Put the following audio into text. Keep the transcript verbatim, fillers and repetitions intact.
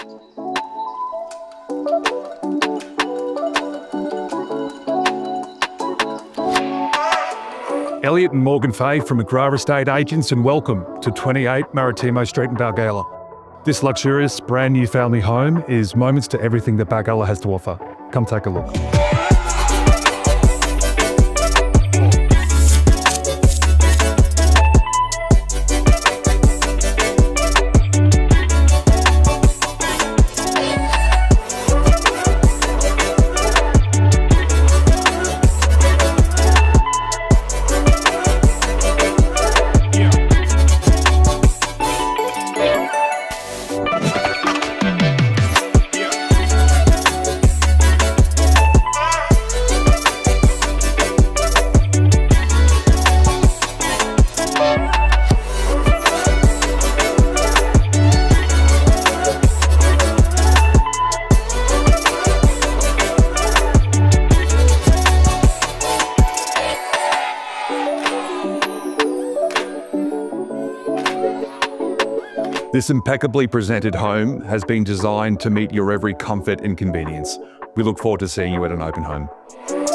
Elliot and Morgan Fay from McGrath Estate Agents, and welcome to twenty-eight Maretimo Street in Balgowlah. This luxurious brand new family home is moments to everything that Balgowlah has to offer. Come take a look. This impeccably presented home has been designed to meet your every comfort and convenience. We look forward to seeing you at an open home.